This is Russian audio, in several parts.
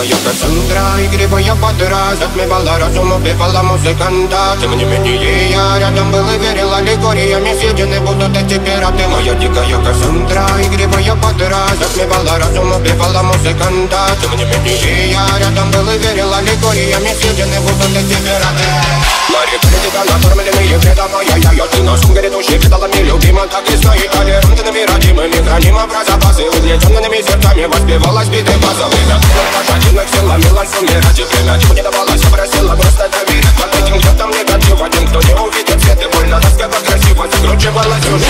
дикая Кассандра, игривая подра, затмевала разум, убивала музыканта. Тем не менее я рядом был и верил аллегориями, съедены будут эти пираты. Моя дикая Кассандра, игривая подра, затмевала разум, убивала музыканта. Тем не менее я рядом был и верил аллегориями, съедены будут эти пираты. Мари критика, накормленные предом, ай-яй-яй, ты на сум грядущий, педалами любима, так и стоит толерантными, родимыми, хранима про запасы, угнетенными сердцами воспевалась биты базовый. Пожадинных сил ломилась умирать, и время чего не давалось, просила просто доверять. Под этим где-то негатив, один, кто не увидит свет, и больно тоскова красиво закручивалась уже.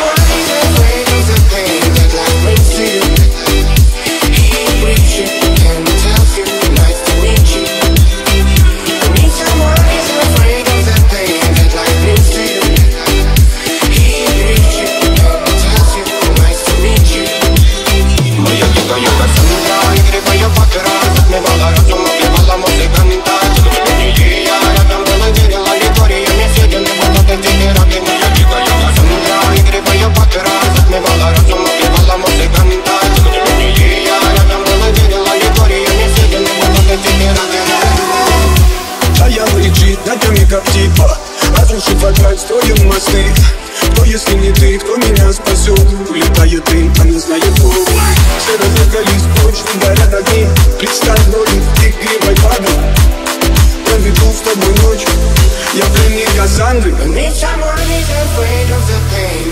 Как типа, разрушив опять строим мосты. Кто, если не ты, кто меня спасет? Улетает дым, а не знает кто. Все разыгрались, точно горят огни. Представь роли игривой пады. Проведу с тобой ночь, я в плене Кассандры. Need someone who's afraid of the pain.